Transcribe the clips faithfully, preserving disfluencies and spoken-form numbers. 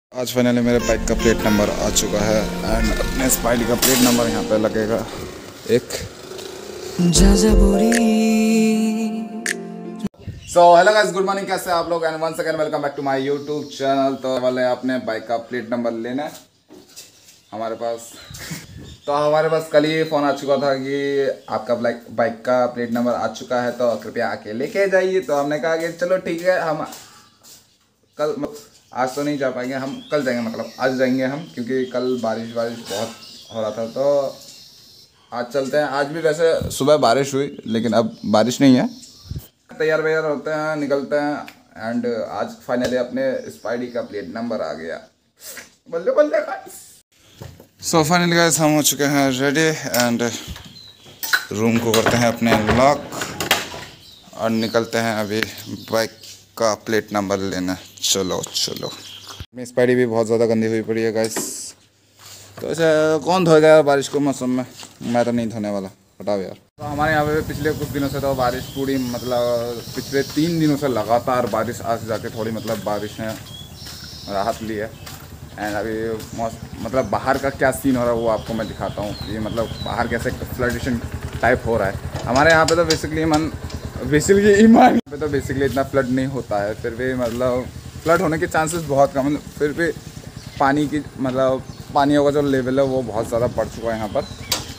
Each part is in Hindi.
आज फाइनली मेरे बाइक का प्लेट नंबर आ चुका है एंड अपने स्पाइडी का प्लेट नंबर यहाँ पे लगेगा एक। So hello guys, good morning, कैसे आप लोग and once again welcome back to my YouTube channel. तो वाले अपने बाइक का प्लेट नंबर लेना है हमारे पास। तो हमारे पास कल ही फ़ोन आ चुका था कि आपका बाइक का प्लेट नंबर आ चुका है तो कृपया आके लेके जाइए। तो हमने कहा कि चलो ठीक है, हम कल आज तो नहीं जा पाएंगे, हम कल जाएंगे, मतलब आज जाएंगे हम, क्योंकि कल बारिश बारिश बहुत हो रहा था तो आज चलते हैं। आज भी वैसे सुबह बारिश हुई लेकिन अब बारिश नहीं है। तैयार वैयार होते हैं, निकलते हैं एंड आज फाइनली अपने स्पाइडी का प्लेट नंबर आ गया। बल्ले बल्ले गाइस। सो फाइनली गाइस हम हो चुके हैं रेडी एंड रूम को करते हैं अपने लॉक और निकलते हैं अभी बाइक का प्लेट नंबर लेना। चलो चलो। मेरी स्पाइडी भी बहुत ज़्यादा गंदी हुई पड़ी है गाइस, तो ऐसे कौन धोएगा यार बारिश के मौसम में, मैं तो नहीं धोने वाला, हटाओ यार। तो हमारे यहाँ पे पिछले कुछ दिनों से तो बारिश पूरी, मतलब पिछले तीन दिनों से लगातार बारिश, आज जाके थोड़ी मतलब बारिश ने राहत ली है। एंड अभी मतलब बाहर का क्या सीन हो रहा है वो आपको मैं दिखाता हूँ कि मतलब बाहर कैसे फ्लडेशन टाइप हो रहा है। हमारे यहाँ पे तो बेसिकली मन बेसिकली ईमान पे तो बेसिकली इतना फ्लड नहीं होता है, फिर भी मतलब फ्लड होने के चांसेस बहुत कम, फिर भी पानी की मतलब पानियों का जो लेवल है वो बहुत ज़्यादा बढ़ चुका है यहाँ पर।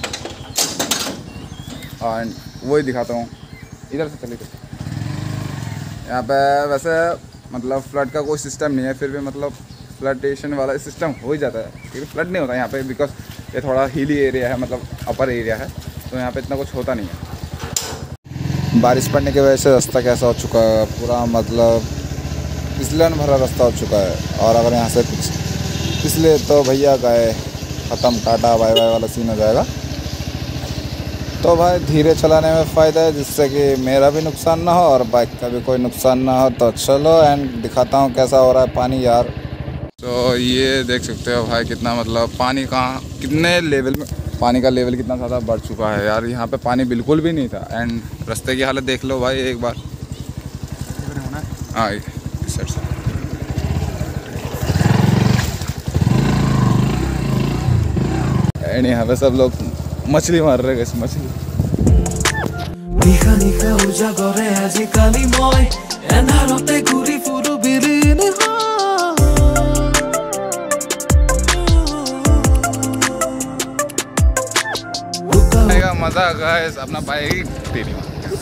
एंड वही दिखाता हूँ, इधर से चलिए। यहाँ पे वैसे मतलब फ्लड का कोई सिस्टम नहीं है, फिर भी मतलब फ्लडेशन वाला सिस्टम हो ही जाता है, क्योंकि फ्लड नहीं होता यहाँ पे, बिकॉज ये थोड़ा हिली एरिया है, मतलब अपर एरिया है, तो यहाँ पे इतना कुछ होता नहीं है। बारिश पड़ने की वजह से रास्ता कैसा हो चुका है, पूरा मतलब फिसलन भरा रास्ता हो चुका है। और अगर यहाँ से कुछ फिसले तो भैया गए, ख़त्म, टाटा बाय बाय वाला सीन हो जाएगा। तो भाई धीरे चलाने में फ़ायदा है, जिससे कि मेरा भी नुकसान ना हो और बाइक का भी कोई नुकसान ना हो। तो चलो एंड दिखाता हूँ कैसा हो रहा है पानी यार। तो ये देख सकते हो भाई कितना मतलब पानी कहाँ कितने लेवल में, पानी का लेवल कितना ज़्यादा बढ़ चुका है यार। यहाँ पे पानी बिल्कुल भी नहीं था एंड रास्ते की हालत देख लो भाई एक बार। हाँ इस साइड से। एंड यहाँ पे सब लोग मछली मार रहे हैं, मछली। मज़ा गाइस, अपना बाइक तेरी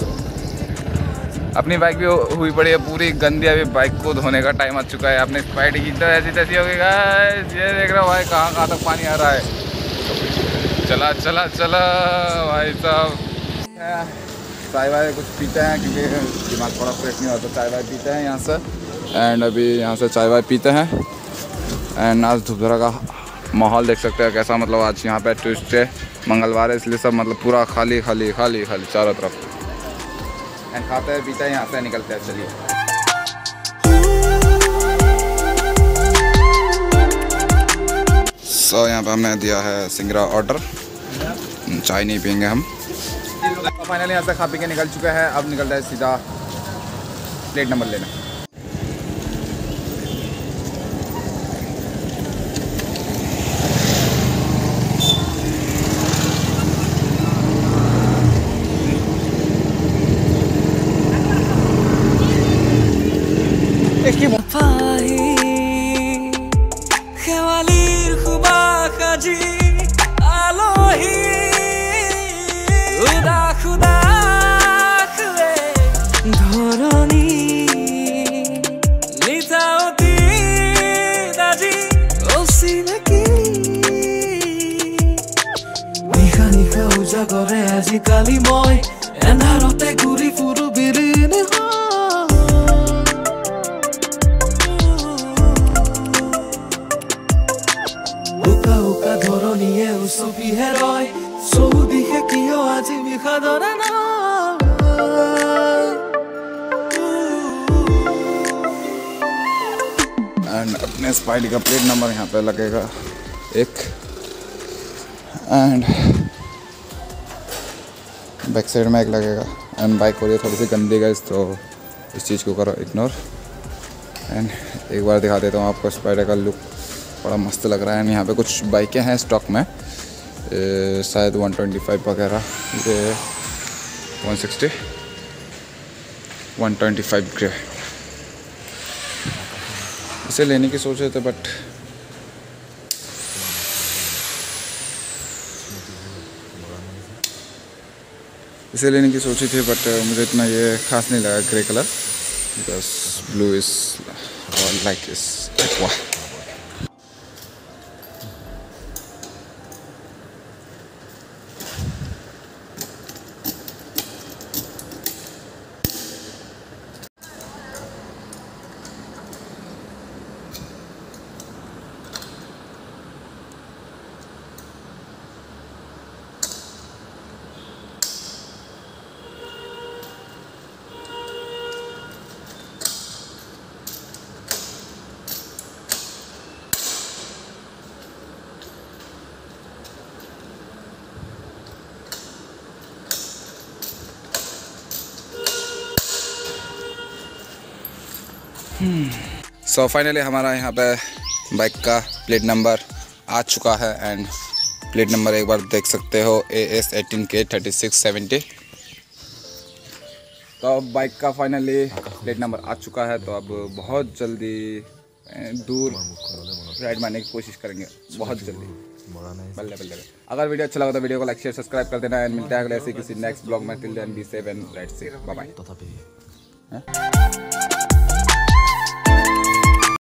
अपनी बाइक भी हुई पड़ी है पूरी गंदी। अभी बाइक को धोने का टाइम आ चुका है। अपने स्पाइडी की तो ऐसी तैसी हो गई गाइस। ये देख रहे हो भाई कहाँ कहाँ तक पानी आ रहा है। चला चला चला भाई साहब। चाय वाय कुछ पीते हैं क्योंकि दिमाग थोड़ा फ्रेश नहीं होता, चाय वाय पीते हैं यहाँ से। एंड अभी यहाँ से चाय वाय पीते हैं एंड आज धूपधरा का माहौल देख सकते हैं कैसा, मतलब आज यहाँ पे ट्यूसडे मंगलवार है, इसलिए सब मतलब पूरा खाली खाली खाली खाली चारों तरफ। एंड खाते हैं पीते हैं यहाँ से निकलते हैं। चलिए सो यहाँ पे हमने दिया है सिंगरा ऑर्डर, चाय नहीं पियेंगे हम। तो फाइनली यहाँ से खा पी के निकल चुका है, अब निकलता है सीधा प्लेट नंबर लेना। কৰে আজিকালি মই এন্ধাৰতে ঘূৰি ফুৰো বিৰিনে উকা উকা ধৰণীয়ে উচপি হেৰয় চৌদিশে কিয় আজি বিষাদৰে নাই। एंड अपने स्पाइडी का प्लेट नंबर यहाँ पे लगेगा एक। एंड बैक साइड में एक लगेगा एंड बाइक हो रही है थोड़ी सी गंदी गाइस, तो इस चीज़ को करो इग्नोर। एंड एक बार दिखा देता हूँ आपको स्पाइडर का लुक। बड़ा मस्त लग रहा है। यहाँ पे कुछ बाइकें हैं स्टॉक में, ए, शायद वन ट्वेंटी फाइव वगैरह, ये one sixty, one twenty five grey. इसे लेने की सोच रहे थे बट इसे लेने की सोची थी बट मुझे इतना ये खास नहीं लगा grey colour, because blue is like is aqua. So finally हमारा यहाँ पे बाइक का प्लेट नंबर आ चुका है एंड प्लेट नंबर एक बार देख सकते हो, ए एस एटीन के थर्टी सिक्स सेवेंटी। तो अब बाइक का फाइनली प्लेट नंबर आ चुका है, तो अब बहुत जल्दी दूर राइड मारने की कोशिश करेंगे, बहुत जल्दी, बल्ले बल्ले। अगर वीडियो अच्छा लगा तो वीडियो को लाइक शेयर सब्सक्राइब कर देना एंड मिलते हैं अगले ऐसे किसी नेक्स्ट ब्लॉग में। Till then be safe and ride safe, bye bye.